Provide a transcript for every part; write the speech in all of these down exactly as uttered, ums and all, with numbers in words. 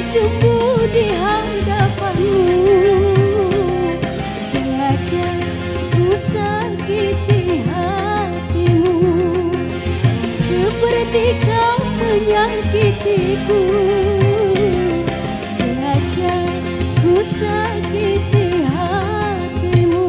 bercumbu di hadapanmu. Sengaja ku sakiti hatimu, seperti kau menyakitiku. Sengaja ku sakiti hatimu.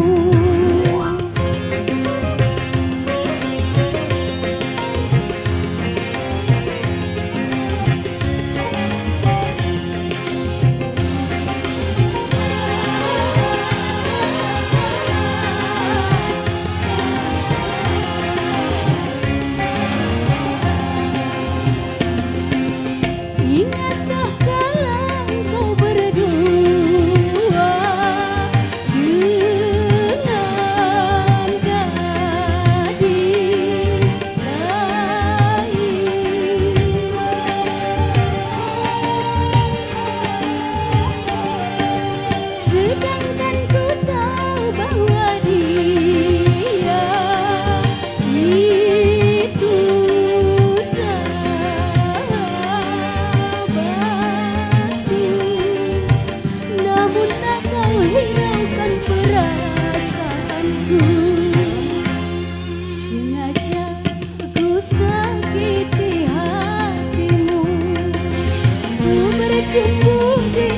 Ingatkah kala engkau berdua dengan gadis lain? Sedangkan ku tahu bahwa dia itu sahabatku. Namun tak kau hiraukan perasaanku. Sengaja ku sakiti hatimu, ku bercumbu di